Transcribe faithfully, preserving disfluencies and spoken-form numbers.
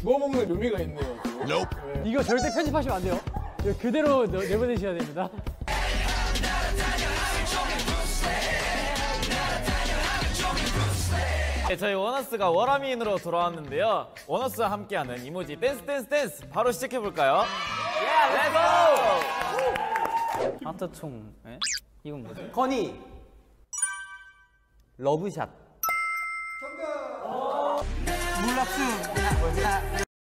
주워 먹는 묘미가 있네요. 네. 이거 절대 편집하시면 안 돼요. 이거 그대로 너, 내보내셔야 됩니다. 네, 저희 원어스가 워라미인으로 돌아왔는데요. 원어스와 함께하는 이모지 댄스 댄스 댄스 바로 시작해볼까요? 예, 렛츠고! 하트총. 에? 이건 뭐지? 건이 러브샷. 몰락스.